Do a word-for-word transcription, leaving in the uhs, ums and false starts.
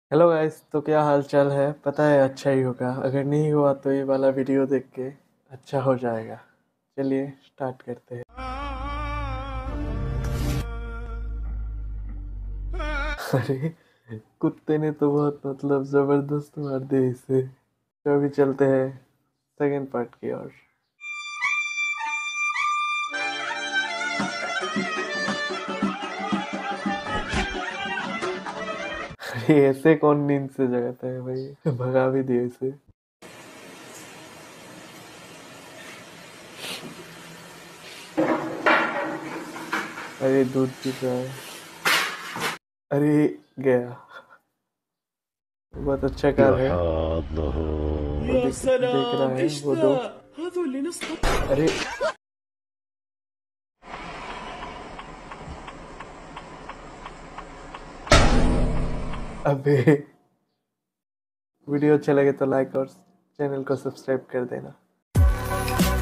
Hello guys, तो क्या हाल चाल है। पता है अच्छा ही होगा, अगर नहीं हुआ तो ये वाला वीडियो देख के अच्छा हो जाएगा। चलिए स्टार्ट करते हैं। अरे कुत्ते ने तो बहुत मतलब जबरदस्त मार दिया इसे। तो अभी चलते हैं सेकंड पार्ट की ओर। अरे ऐसे कौन नींद से जगाता है भाई, भगा भी दिया इसे। अरे दूध पी रहा है। अरे गया। बहुत अच्छा कार है। वो يا देख देख रहा سلام है ايش वो दो। ذا؟ هذول اللي نص अरे अबे, वीडियो अच्छा लगे तो लाइक और चैनल को सब्सक्राइब कर देना।